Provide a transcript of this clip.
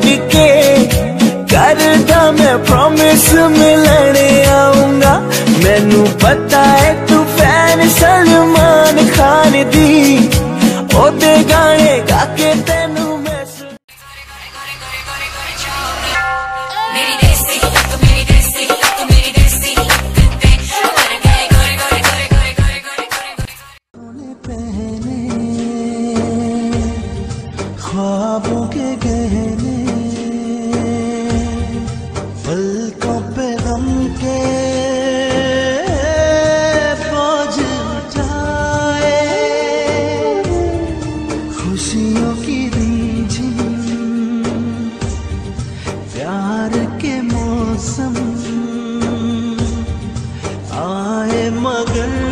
के करदा मैं प्रॉमिस मिलने आऊंगा। मैनू पता है तू फैन सलमान खान दी, ओदे गाने गा के तेनू मैं ख्वाबों के गहने पलकों पे गम के बोझ उठाए, खुशियों की रिमझिम प्यार के मौसम आए मगर